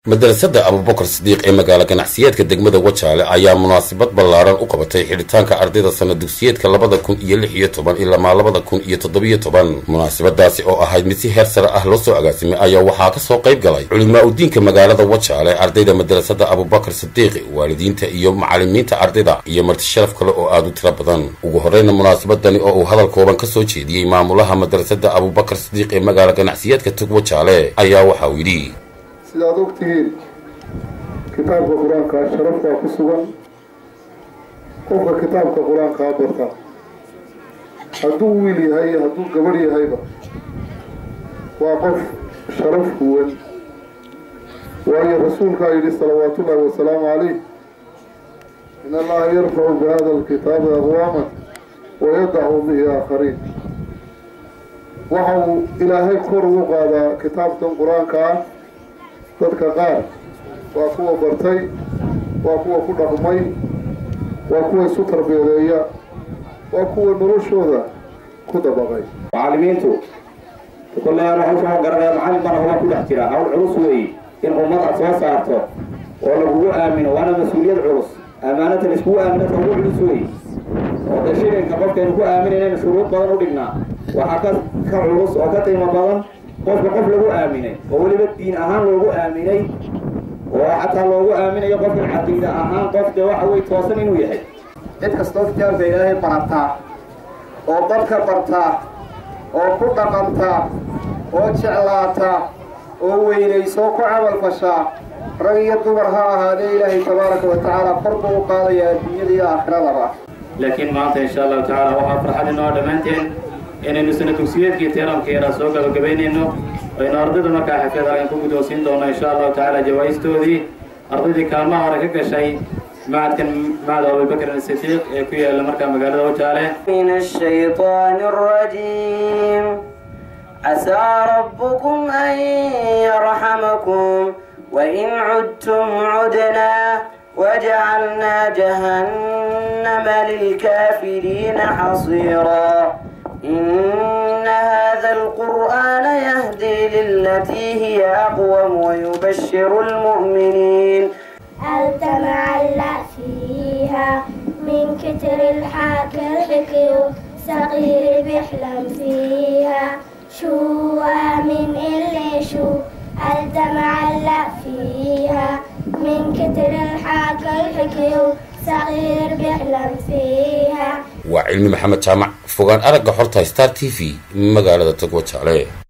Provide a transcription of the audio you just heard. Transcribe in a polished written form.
مدرسة أبو بكر الصديق مقالة ganacsiyeedka degmada Wajaale ayaa munaasabad ballaaran u qabatay xiritaanka ardayda sanad dugsiyeedka 2016 ilaa 2017 munaasabadaasi oo ahayd mid si heer sare ah loo soo agaasimay ayaa waxaa ka soo qayb galay culimaa u diinka magaalada Wajaale ardayda madrasada Abu Bakr Siddiq waalidiinta iyo macallimiinta ardayda iyo marti sharaf kale oo aad u tiro badan ugu horreyn munaasabadani oo uu hadal kooban ka soo jeediyay maamulaha madrasada Abu Bakr Siddiq magaala ganacsiyeedka Wajaale ayaa waxa uu yiri sidaad ogtihiin kitaabka quraanka sharafta ku sugan qofka kitaabka quraanka barta hadduu wiil yahay hadduu gabar yahayba waa qof sharaf weyn waayo rasuulka yiri salawaatullaahi wa salaamu alayhi in allaha yarfa'u bi hadha alkitabi aqwaman wa yad'u bihi aakharin waxa ilaahay kor ugu qaadaa kitaabkan quraanka dadka qaar waa kuwa bartay waa kuwa ku dhaqmay waa kuwa isu tarbiyadeeya waa kuwa noloshooda ku dabaqay macallimiintu kullaa waxaan garanaa macallin baan hore ku dhex jira hawl culus weey in ummada soo saarto oo lagu aamino waana mas'uuliyad culus amaanada isku aaminta ugu culus weey oo dashiinka qofka ku aaminayna shuruud badan u dhignaa waxa ka culus oo ka qiimo badan qof lagu aaminay oo waliba diin ahaan loogu aaminay oo xataa loogu aaminayo qofka caqiida ahaan qofka waxa way toosan inuu yahay cid kasta oo kitaabka Ilaahay barata oo dadka barta oo ku dhaqanta oo jeclaata oo weynayso ku camal fasha rag iyo dumar ha ahaadee Ilaahay tabaaraka wa tacaala farqo u qaadaya dunyada iyo aakhirada laakiin maanta insha Allah tacaala waxa farxad inoo dhamaanteen inaynu sanad dugsiyeedkii teeramkeena soo gabagabeynayno aynu ardayda markaa xaflada aan ku guddoonsiin doono insha Allah tacaala jawaa'istoodii ardaydii kaalmaha hore ka gashay macadkan Abu Bakr Siddiq ee ku yaala markaa magaalada Wajaale min ash-shaytaanir rajiim asaa rabbukum an yarhamakum wa in 'udtum 'udna وجعلنا جهنم للكافرين حصيرا إن هذا القرآن يهدي للتي هي أقوم ويبشر المؤمنين هل تمعلأ فيها من كتر الحكي صغير بيحلم فيها شو من اللي شو هل تمعلأ فيها من كتر الحكي صغير بيحلم فيها وعلمي محمد جامع فوقان أرقى حرطة ستار تي في مقالة Wajaale.